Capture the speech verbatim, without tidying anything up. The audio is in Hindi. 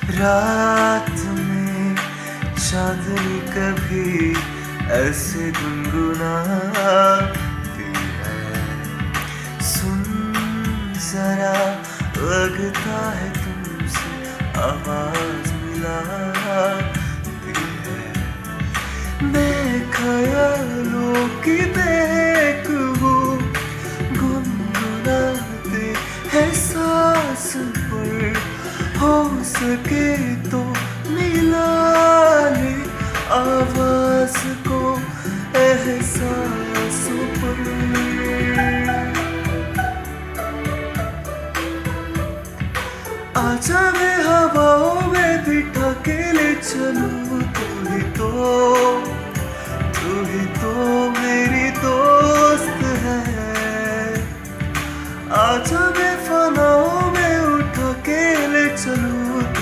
रात में चांदनी कभी ऐसे गुनगुनाती है। सुन जरा, लगता है तुमसे आवाज मिलाती है। मैं ख्यालों की देख हूँ गुनगुनाते हैं सांस पर। हो सके तो मिला ले आवाज को एहसासों पर। आजा मैं हवाओं में बिठा के ले चलूं, तू ही तो तू ही तो मेरी दोस्त है। आजा मैं फनाओं में उठा के ले चलूं,